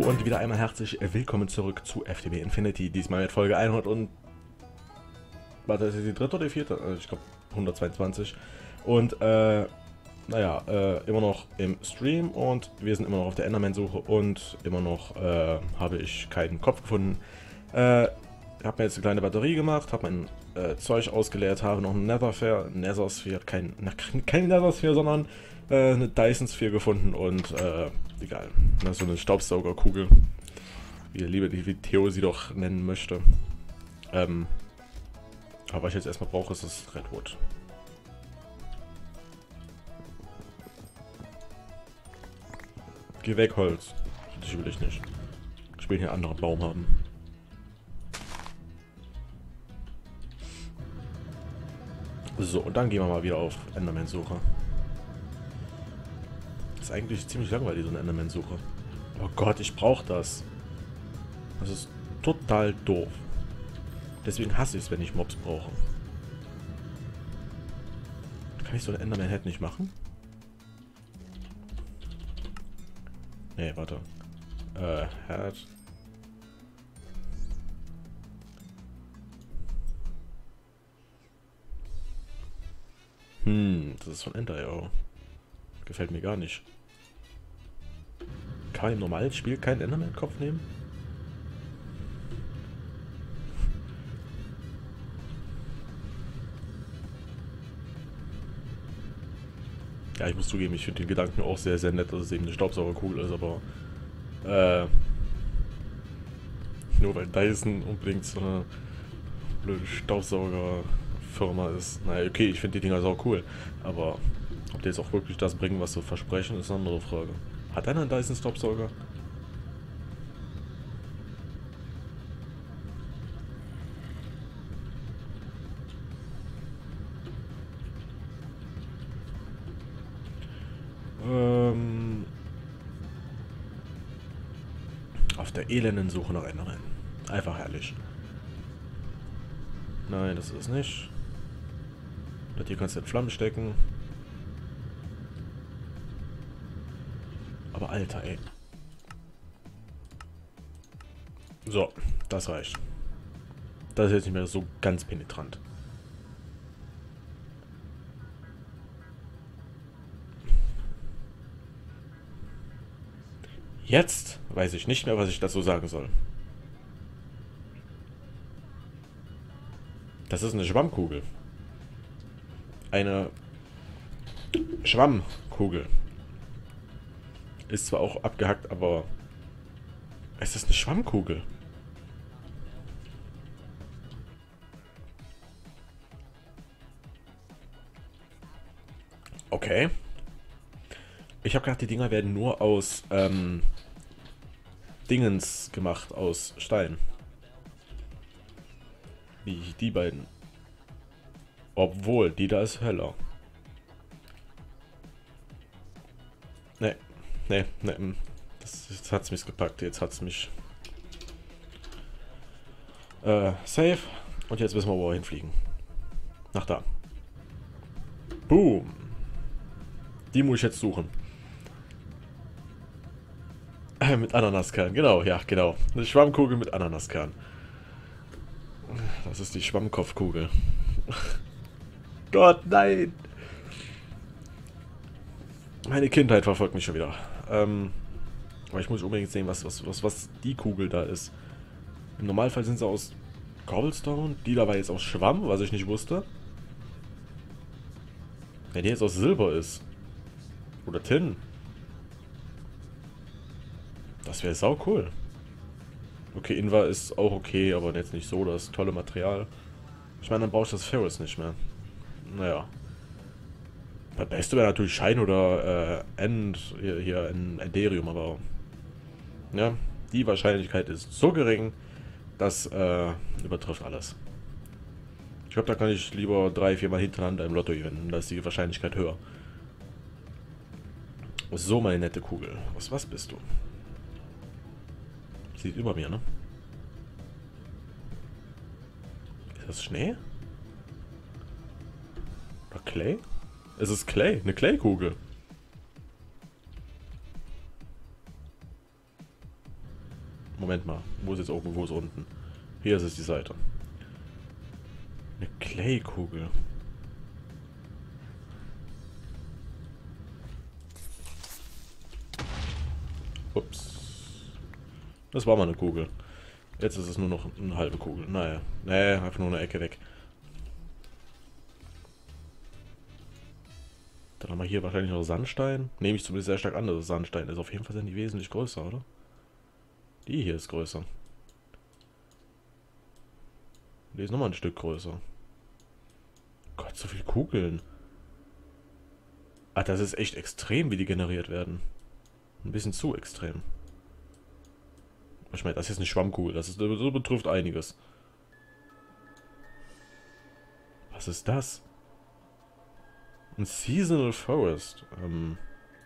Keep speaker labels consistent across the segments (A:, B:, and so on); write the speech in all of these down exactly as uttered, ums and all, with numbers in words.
A: und wieder einmal herzlich willkommen zurück zu F T B Infinity. Diesmal mit Folge hundert und... Warte, ist das die dritte oder die vierte? Ich glaube hundertzweiundzwanzig. Und, äh, naja, äh, immer noch im Stream und wir sind immer noch auf der Enderman-Suche und immer noch, äh, habe ich keinen Kopf gefunden. Äh, habe mir jetzt eine kleine Batterie gemacht, habe mein äh, Zeug ausgeleert, habe noch eine Nethersphere, Nethersphere, kein, na, kein Nethersphere, sondern äh, eine Dyson Sphere gefunden und, äh, egal, das ist so eine Staubsaugerkugel, wie der liebe wie Theo sie doch nennen möchte. Ähm, aber was ich jetzt erstmal brauche, ist das Redwood. Geh weg, Holz. Das will ich nicht. Ich will hier einen anderen Baum haben. So, und dann gehen wir mal wieder auf Enderman-Suche. Ist eigentlich ziemlich langweilig, so eine Enderman-Suche. Oh Gott, ich brauche das. Das ist total doof. Deswegen hasse ich es, wenn ich Mobs brauche. Kann ich so eine Enderman-Head nicht machen? Nee, warte. Äh, Head. Hm, das ist von Ender, ja. Gefällt mir gar nicht. Kann man im normalen Spiel keinen Enderman-Kopf nehmen? Ja, ich muss zugeben, ich finde den Gedanken auch sehr, sehr nett, dass es eben eine Staubsaugerkugel ist, aber äh, nur weil Dyson unbedingt so eine blöde Staubsaugerfirma ist. Naja, okay, ich finde die Dinger sau cool, aber ob die jetzt auch wirklich das bringen, was sie versprechen, ist eine andere Frage. Hat einer einen Dyson Staubsauger? Ähm, auf der elenden Suche nach Enderman. Einfach herrlich. Nein, das ist es nicht. Das hier kannst du in Flammen stecken. Aber Alter, ey. So, das reicht. Das ist jetzt nicht mehr so ganz penetrant. Jetzt weiß ich nicht mehr, was ich dazu sagen soll. Das ist eine Schwammkugel. Eine Schwammkugel. Ist zwar auch abgehackt, aber es ist eine Schwammkugel. Okay. Ich habe gedacht, die Dinger werden nur aus ähm, Dingens gemacht, aus Stein. Wie die beiden. Obwohl, die da ist heller. Ne, ne, ne. Das, jetzt hat's mich gepackt. Jetzt hat's mich. Äh, safe. Und jetzt wissen wir, wo wir hinfliegen. Nach da. Boom. Die muss ich jetzt suchen. Äh, mit Ananaskern. Genau, ja, genau. Eine Schwammkugel mit Ananaskern. Das ist die Schwammkopfkugel. Gott, nein! Meine Kindheit verfolgt mich schon wieder. Ähm, aber ich muss unbedingt sehen, was, was, was, was die Kugel da ist. Im Normalfall sind sie aus Cobblestone. Die da war jetzt aus Schwamm, was ich nicht wusste. Wenn die jetzt aus Silber ist. Oder Tin. Das wäre sau cool. Okay, Invar ist auch okay, aber jetzt nicht so das tolle Material. Ich meine, dann brauchst du das Ferrous nicht mehr. Naja. Das Beste wäre natürlich Schein oder äh, End, hier, hier in Enderium, aber ja, die Wahrscheinlichkeit ist so gering, das äh, übertrifft alles. Ich glaube, da kann ich lieber drei, vier Mal hintereinander im Lotto gewinnen, da ist die Wahrscheinlichkeit höher. So, meine nette Kugel. Was, was bist du? Sieht über mir, ne? Ist das Schnee? Oder Clay? Es ist Clay, eine Claykugel. Moment mal. Wo ist jetzt oben, wo ist unten? Hier ist es die Seite. Eine Clay-Kugel. Ups. Das war mal eine Kugel. Jetzt ist es nur noch eine halbe Kugel. Naja. Nee, einfach nur eine Ecke weg. Dann haben wir hier wahrscheinlich noch Sandstein. Nehme ich zumindest sehr stark an, dass es Sandstein ist. Auf jeden Fall sind die wesentlich größer, oder? Die hier ist größer. Die ist nochmal ein Stück größer. Gott, so viele Kugeln. Ah, das ist echt extrem, wie die generiert werden. Ein bisschen zu extrem. Ich meine, das ist eine Schwammkugel. Das, ist, das betrifft einiges. Was ist das? Ein Seasonal Forest. Ähm.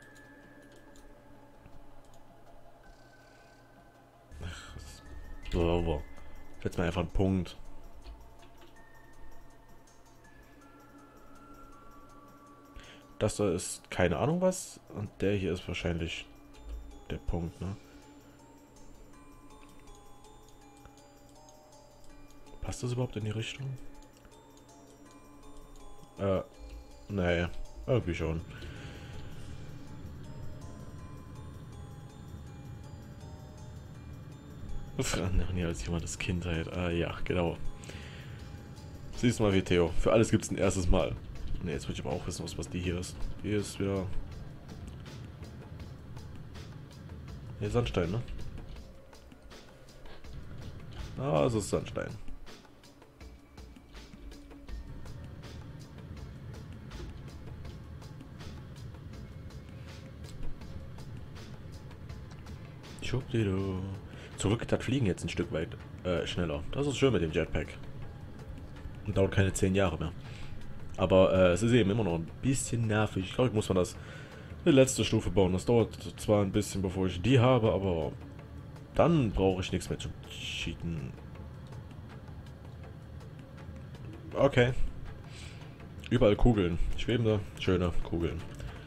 A: Ach, so, setz mir einfach einen Punkt. Das da ist keine Ahnung was. Und der hier ist wahrscheinlich der Punkt, ne? Passt das überhaupt in die Richtung? Äh, nee, irgendwie schon. Nee, als jemandes Kindheit. Ah, ja, genau. Siehst du mal wie Theo. Für alles gibt es ein erstes Mal. Ne, jetzt will ich aber auch wissen, was, was die hier ist. Hier ist wieder... Hier ist Sandstein, ne? Ah, es ist Sandstein. Schubdido. Zurück, das Fliegen jetzt ein Stück weit äh, schneller. Das ist schön mit dem Jetpack. Und dauert keine zehn Jahre mehr. Aber äh, es ist eben immer noch ein bisschen nervig. Ich glaube, ich muss man das eine letzte Stufe bauen. Das dauert zwar ein bisschen, bevor ich die habe, aber dann brauche ich nichts mehr zu cheaten. Okay. Überall Kugeln. Schwebende, schöne Kugeln.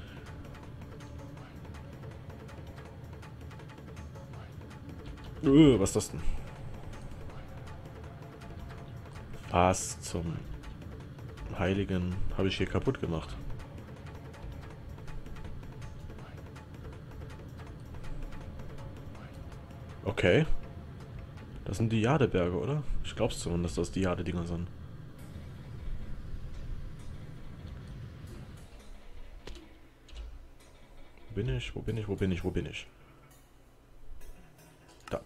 A: Öh, was ist das denn? Was zum Heiligen habe ich hier kaputt gemacht? Okay. Das sind die Jadeberge, oder? Ich glaub's zumindest, dass das die Jade-Dinger sind. Wo bin ich? Wo bin ich? Wo bin ich? Wo bin ich? Da.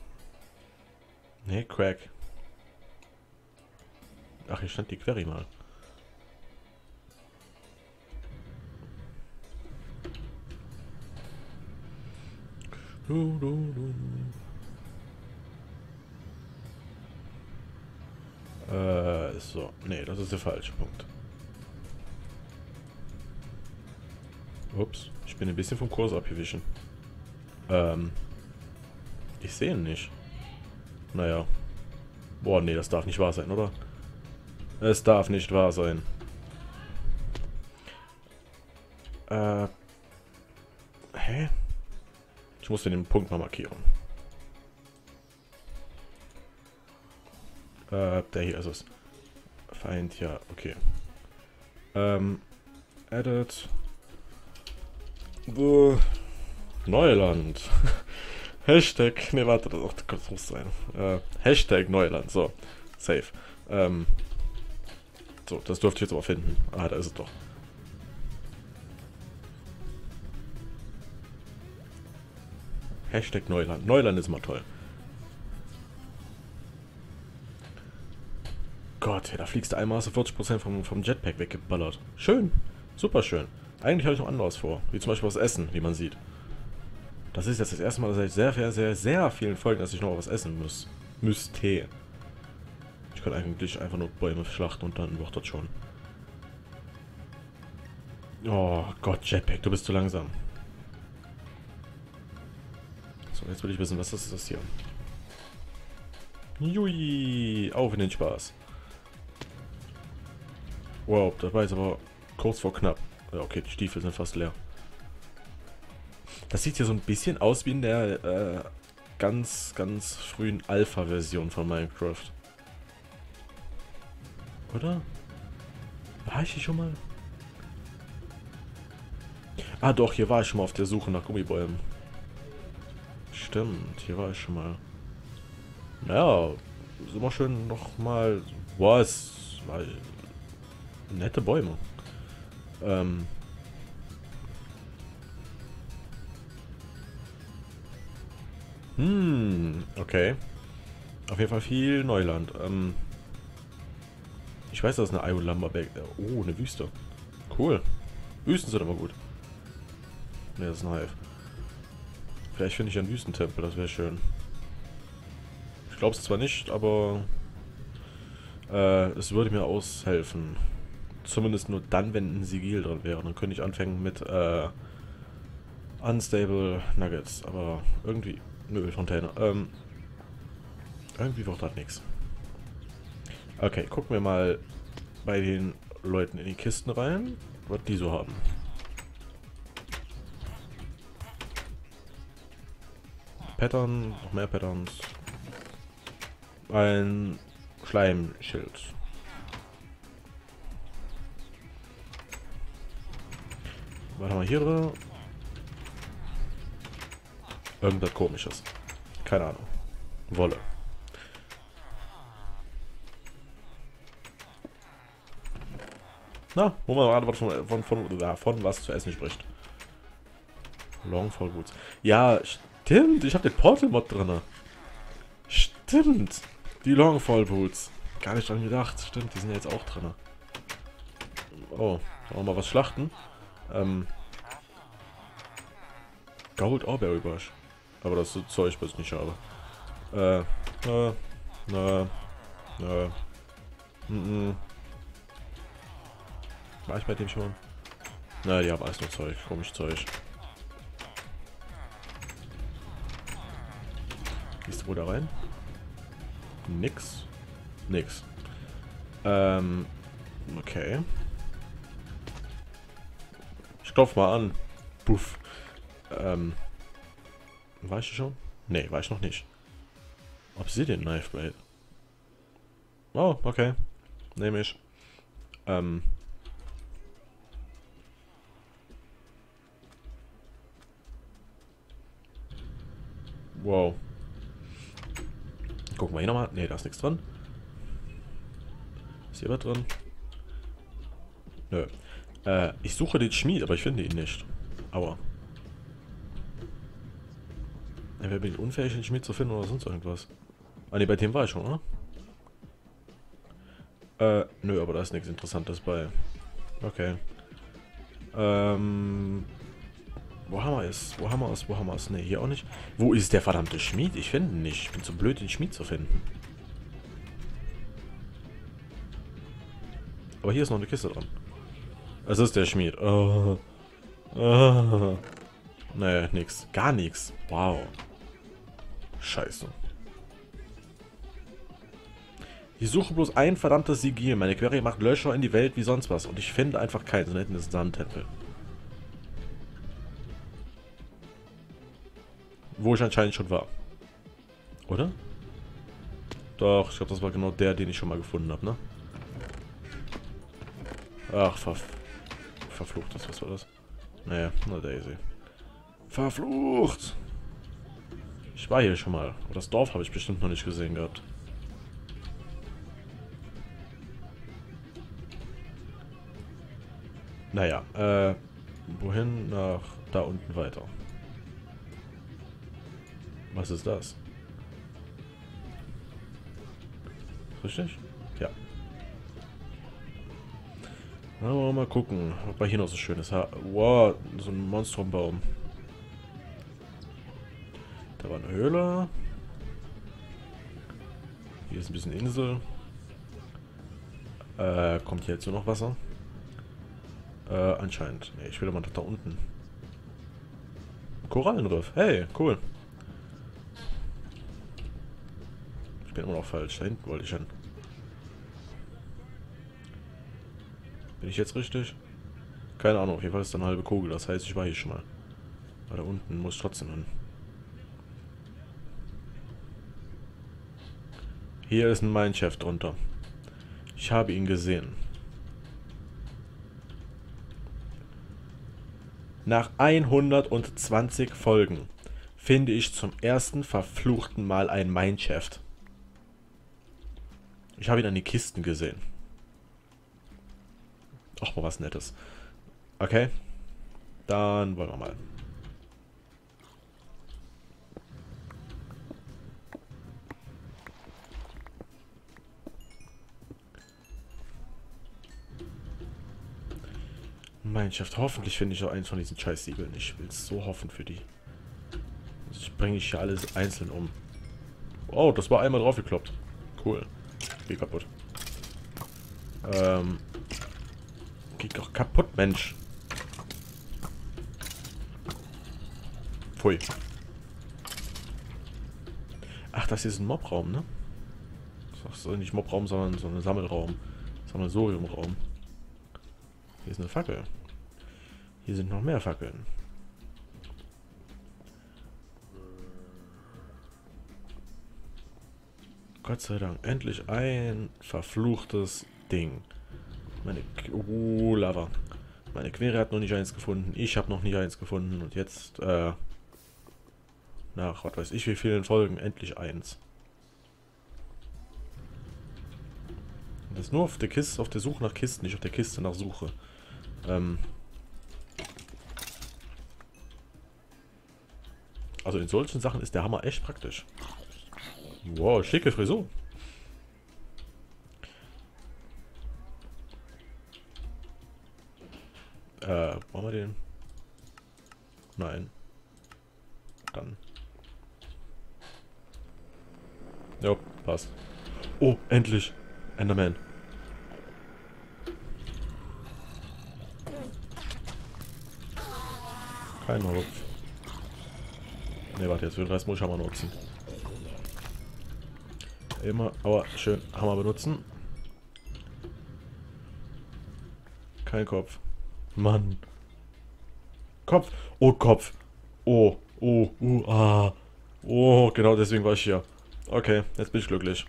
A: Nee, Crack. Ach, hier stand die Query mal. Du, du, du. Äh, so. Nee, das ist der falsche Punkt. Ups, ich bin ein bisschen vom Kurs abgewichen. Ähm. Ich sehe ihn nicht. Naja. Boah, nee, das darf nicht wahr sein, oder? Es darf nicht wahr sein. Äh. Hä? Ich muss den Punkt mal markieren. Äh, der hier ist es. Feind, ja, okay. Ähm. Edit. Uh, Neuland. Hashtag. Ne, warte, das, das muss sein. Äh, Hashtag Neuland, so. Safe. Ähm. So, das dürfte ich jetzt aber finden. Ah, da ist es doch. Hashtag Neuland. Neuland ist mal toll. Gott, ja, da fliegst du einmal, hast du vierzig Prozent vom, vom Jetpack weggeballert. Schön. Super schön. Eigentlich habe ich noch anderes vor. Wie zum Beispiel was essen, wie man sieht. Das ist jetzt das erste Mal seit sehr, sehr, sehr, sehr vielen Folgen, dass ich noch was essen muss. Müsste. Ich kann eigentlich einfach nur Bäume schlachten und dann wird das schon. Oh Gott, Jetpack, du bist zu langsam. So, jetzt will ich wissen, was ist das hier? Jui, auf in den Spaß. Wow, das war jetzt aber kurz vor knapp. Ja, okay, die Stiefel sind fast leer. Das sieht hier so ein bisschen aus wie in der, äh, ganz, ganz frühen Alpha-Version von Minecraft. Oder? War ich hier schon mal? Ah doch, hier war ich schon mal auf der Suche nach Gummibäumen. Stimmt, hier war ich schon mal. Naja, ist immer schön nochmal... Boah, es war nette Bäume. Ähm... Hm, okay. Auf jeden Fall viel Neuland. Ähm, ich weiß, das ist eine Iron Lumberback. Oh, eine Wüste. Cool. Wüsten sind aber gut. Ne, das ist ein Hive. Vielleicht finde ich einen Wüstentempel, das wäre schön. Ich glaube es zwar nicht, aber äh, es würde mir aushelfen. Zumindest nur dann, wenn ein Sigil drin wäre. Dann könnte ich anfangen mit äh, Unstable Nuggets. Aber irgendwie... Eine Ölfontäne. Ähm, irgendwie wird das nichts. Okay, gucken wir mal bei den Leuten in die Kisten rein, was die so haben. Pattern, noch mehr Patterns. Ein Schleimschild. Was haben wir hier drin? Irgendwas Komisches. Keine Ahnung. Wolle. Na, wo man gerade was von, von, von, ja, von was zu essen spricht. Longfall Boots. Ja, stimmt. Ich habe den Portal Mod drin. Stimmt. Die Longfall Boots. Gar nicht dran gedacht. Stimmt, die sind ja jetzt auch drin. Oh, wollen wir mal was schlachten? Ähm. Gold Orberry Bush. Aber das ist Zeug, was ich nicht habe. Äh, äh, äh, äh, mm, mm. War ich bei dem schon? Na, die haben alles nur Zeug, komisch Zeug. Gehst du wo da rein? Nix. Nix. Ähm, okay. Ich klopf mal an. Puff. Ähm. War ich schon? Nee, war ich noch nicht. Obsidian Knife Blade. Oh, okay. Nehme ich. Ähm. Wow. Gucken wir hier nochmal. Ne, da ist nichts drin. Ist hier was drin? Nö. Äh, ich suche den Schmied, aber ich finde ihn nicht. Aua. Entweder bin ich unfähig, den Schmied zu finden oder sonst irgendwas. Ah ne, bei dem war ich schon, oder? Äh, nö, aber da ist nichts Interessantes bei. Okay. Ähm... Wo haben wir es? Wo haben wir es? Wo haben wir es? Ne, hier auch nicht. Wo ist der verdammte Schmied? Ich finde ihn nicht. Ich bin zu blöd, den Schmied zu finden. Aber hier ist noch eine Kiste dran. Es ist der Schmied. Oh. Oh. Nee, nix. Gar nichts. Wow. Scheiße. Ich suche bloß ein verdammtes Sigil. Meine Query macht Löcher in die Welt wie sonst was. Und ich finde einfach keinen. So hinten ist ein Sandtempel. Wo ich anscheinend schon war. Oder? Doch, ich glaube, das war genau der, den ich schon mal gefunden habe, ne? Ach, ver verflucht das, was war das? Naja, na Daisy. Verflucht! Ich war hier schon mal. Aber das Dorf habe ich bestimmt noch nicht gesehen gehabt. Naja, äh, wohin? Nach da unten weiter. Was ist das? Richtig? Ja. Na, wollen wir mal gucken, ob wir hier noch so schönes haben. Wow, so ein Monstrumbaum. Da war eine Höhle. Hier ist ein bisschen Insel. Äh, kommt hier jetzt nur noch Wasser? Äh, anscheinend. Ne, ich will mal da unten. Korallenriff. Hey, cool. Ich bin immer noch falsch. Da hinten wollte ich hin. Bin ich jetzt richtig? Keine Ahnung. Auf jeden Fall ist da eine halbe Kugel. Das heißt, ich war hier schon mal. Aber da unten muss ich trotzdem hin. Hier ist ein Mineshaft drunter. Ich habe ihn gesehen. Nach hundertzwanzig Folgen finde ich zum ersten verfluchten Mal ein Mineshaft. Ich habe ihn an die Kisten gesehen. Ach, mal was Nettes. Okay. Dann wollen wir mal. Mineshaft. Hoffentlich finde ich auch eins von diesen scheiß Siegeln. Ich will es so hoffen für die. Sonst bringe ich hier alles einzeln um. Oh, das war einmal draufgekloppt. Cool. Geh kaputt. Ähm. Geh doch kaputt, Mensch. Pfui. Ach, das hier ist ein Mobraum, ne? Das ist nicht Mobraum, sondern so ein Sammelraum. Sammelsoriumraum. Hier ist eine Fackel. Hier sind noch mehr Fackeln. Gott sei Dank. Endlich ein verfluchtes Ding. Meine... Oh, Lava. Meine Quere hat noch nicht eins gefunden. Ich habe noch nicht eins gefunden. Und jetzt, äh... nach, was weiß ich wie vielen Folgen, endlich eins. Das ist nur auf der Kiste, auf der Suche nach Kisten, nicht auf der Kiste nach Suche. Ähm... Also in solchen Sachen ist der Hammer echt praktisch. Wow, schicke Frisur. Äh, wollen wir den? Nein. Dann. Jo, passt. Oh, endlich. Enderman. Kein Hopf. Ne, warte, jetzt für den Rest muss ich Hammer nutzen. Immer, aber schön Hammer benutzen. Kein Kopf. Mann. Kopf. Oh, Kopf. Oh, oh, uh, ah. Oh, genau deswegen war ich hier. Okay, jetzt bin ich glücklich.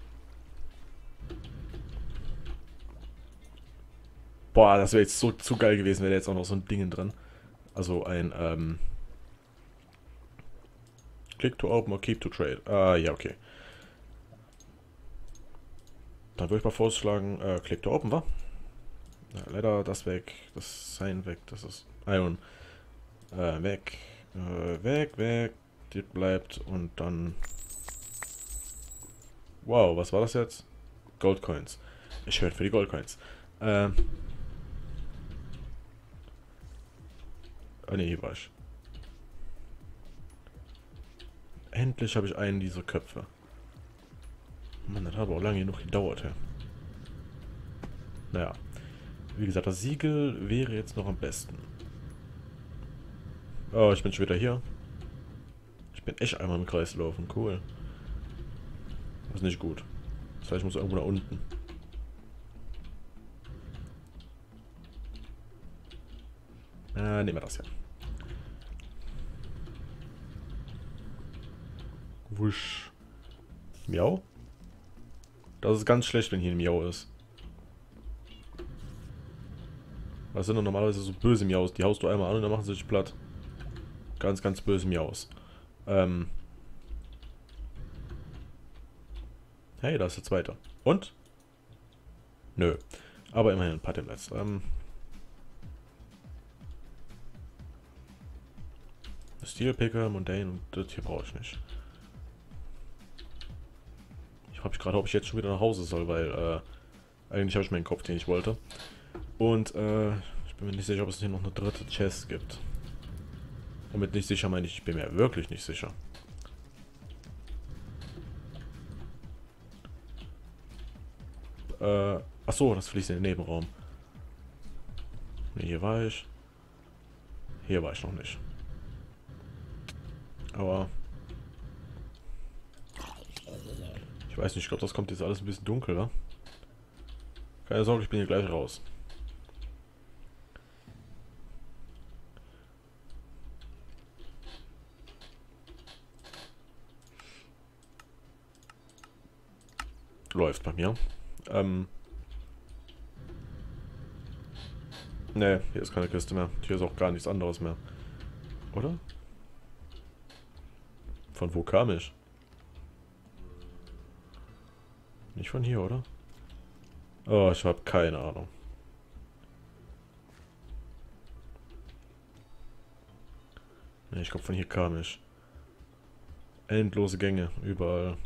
A: Boah, das wäre jetzt so zu geil gewesen, wäre jetzt auch noch so ein Ding drin. Also ein, ähm... Click to open or keep to trade. Ah, ja, okay. Dann würde ich mal vorschlagen, äh, Click to open, wa? Ja, leider das weg, das Sign weg, das ist Iron. Äh, weg, äh, weg, weg, die bleibt und dann... Wow, was war das jetzt? Goldcoins. Ich höre für die Goldcoins. Ähm... Ah ne, hier war ich. Endlich habe ich einen dieser Köpfe. Mann, das hat aber auch lange genug gedauert, ja. Naja. Wie gesagt, das Siegel wäre jetzt noch am besten. Oh, ich bin schon wieder hier. Ich bin echt einmal im Kreis laufen. Cool. Das ist nicht gut. Das heißt, ich muss irgendwo nach unten. Äh, nehmen wir das hier. Wusch. Miau? Das ist ganz schlecht, wenn hier ein Miau ist. Das sind doch normalerweise so böse Miaus. Die haust du einmal an und dann machen sie dich platt. Ganz, ganz böse Miaus. Ähm. Hey, da ist der zweite. Und? Nö. Aber immerhin ein paar Templates. Ähm. Steel Picker, Mundane und das hier brauche ich nicht. Ich frage mich gerade, ob ich jetzt schon wieder nach Hause soll, weil äh, eigentlich habe ich meinen Kopf, den ich wollte. Und äh, ich bin mir nicht sicher, ob es hier noch eine dritte Chest gibt. Und mit nicht sicher meine ich, ich bin mir wirklich nicht sicher. Äh, achso, das fließt in den Nebenraum. Ne, hier war ich. Hier war ich noch nicht. Aber... Ich weiß nicht, ich glaube, das kommt jetzt alles ein bisschen dunkel, wa? Keine Sorge, ich bin hier gleich raus. läuft bei mir. Ähm. Ne, hier ist keine Kiste mehr. Hier ist auch gar nichts anderes mehr. Oder? Von wo kam ich? Nicht von hier, oder? Oh, ich habe keine Ahnung. Ne, ich glaube, von hier kam ich. Endlose Gänge, überall.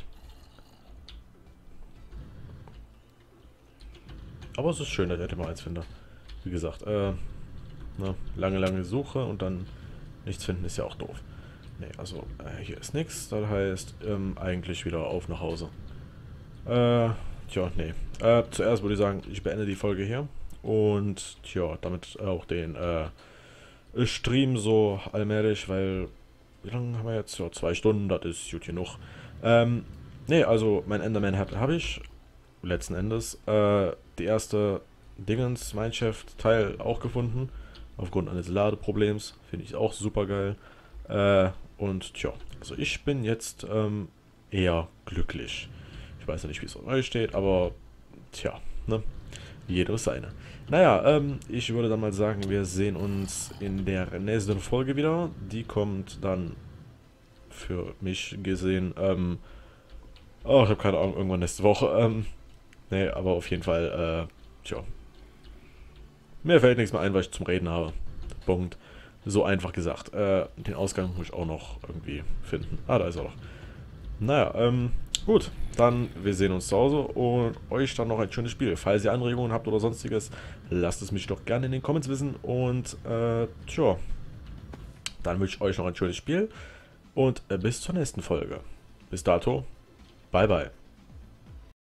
A: Aber es ist schön, dass ich mal eins finde. Wie gesagt, äh, ne, lange, lange Suche und dann nichts finden ist ja auch doof. Ne, also, äh, hier ist nichts. Das heißt, ähm, eigentlich wieder auf nach Hause. Äh, tja, nee. Äh, zuerst würde ich sagen, ich beende die Folge hier. Und, tja, damit auch den, äh, Stream so allmählich, weil, wie lange haben wir jetzt? Ja, zwei Stunden, das ist gut genug. Ähm, nee, also, mein Enderman habe ich, letzten Endes, äh, die erste Dingens, Mineshaft-Teil auch gefunden. Aufgrund eines Ladeproblems. Finde ich auch super geil. Äh, und tja, also ich bin jetzt ähm, eher glücklich. Ich weiß ja nicht, wie es an euch steht, aber tja, ne? Jeder ist seine. Naja, ähm, ich würde dann mal sagen, wir sehen uns in der nächsten Folge wieder. Die kommt dann für mich gesehen, ähm, oh, ich habe keine Ahnung, irgendwann nächste Woche. Ähm, nee, aber auf jeden Fall, äh, tja. Mir fällt nichts mehr ein, weil ich zum Reden habe. Punkt. So einfach gesagt. Äh, den Ausgang muss ich auch noch irgendwie finden. Ah, da ist er doch. Naja, ähm, gut. Dann, wir sehen uns zu Hause und euch dann noch ein schönes Spiel. Falls ihr Anregungen habt oder sonstiges, lasst es mich doch gerne in den Comments wissen. Und, äh, tja. Dann wünsche ich euch noch ein schönes Spiel. Und äh, bis zur nächsten Folge. Bis dato. Bye, bye.